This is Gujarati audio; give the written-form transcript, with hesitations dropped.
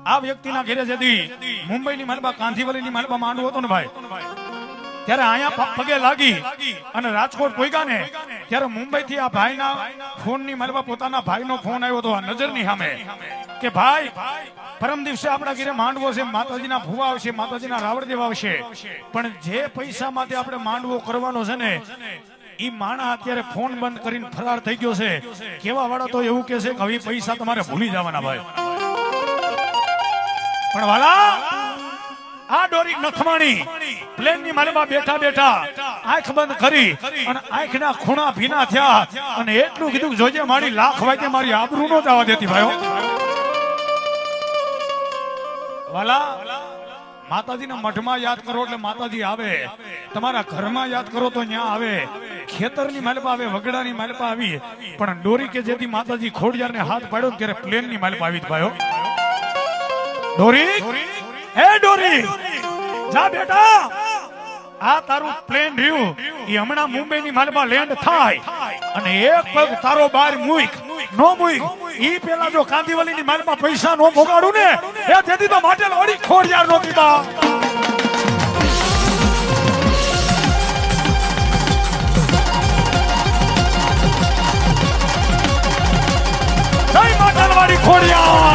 આ વ્યક્તિના ઘરે જતી મુંબઈની માલબા કાંધીવલીની માલબા માંડવો હતો ને ભાઈ, ત્યારે અહીંયા પગે લાગી અને રાજકોટ પહોંચ્યા ને ત્યારે મુંબઈ થી આ ભાઈના ફોન ની માલબા પોતાના ભાઈનો ફોન આવ્યો હતો આ નજરની સામે કે ભાઈ પરમ દિવસે આપણા ઘરે માંડવો છે, માતાજીના ભુવા આવશે, માતાજીના રાવણદેવ આવશે, પણ જે પૈસા માંથી આપણે માંડવો કરવાનો છે ને ઈ માણા અત્યારે ફોન બંધ કરીને ફરાર થઈ ગયો છે. કેવા વાળા તો એવું કે છે કે હવે પૈસા તમારે ભૂલી જવાના ભાઈ. પણ વાલા આ ડોરી નથમાણી પ્લેન ની માલમાં બેઠા બેઠા આંખ બંધ કરી અને આંખના ખૂણા ભીના થયા અને એટલું કીધું જોજે મારી લાખ વાગે મારી આબરૂ નો જવા દેતી ભાઈઓ. વાલા માતાજીના મઠમાં યાદ કરો એટલે માતાજી આવે, તમારા ઘરમાં યાદ કરો તો ત્યાં આવે, ખેતરની માલપા આવે, વગડાની માલપા આવી, પણ ડોરી કે જેથી માતાજી ખોડિયારને હાથ પાડ્યો ત્યારે પ્લેન ની માલપા આવી ભાઈઓ. ડોરી હે ડોરી જા બેટા, આ તારું પ્લેન રહ્યું એ હમણાં મુંબઈ ની માલપા લેન્ડ થાય અને એક પગ તારો બાર મૂક નો મૂક ઈ પેલા જો કાંદીવલી ની માલમાં પૈસા નો ભોગાડું ને એ તેથી તો માટે લોડી ખોડિયાર નો દીબા. જય માતાલવાડી ખોડિયાર.